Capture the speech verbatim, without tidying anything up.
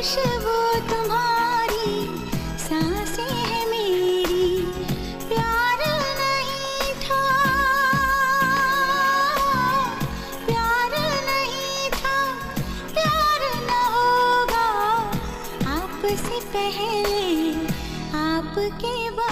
खुशबू तुम्हारी, सांसें हैं मेरी, प्यार नहीं था, प्यार नहीं था, प्यार न होगा आपसे पहले, आपके बाद।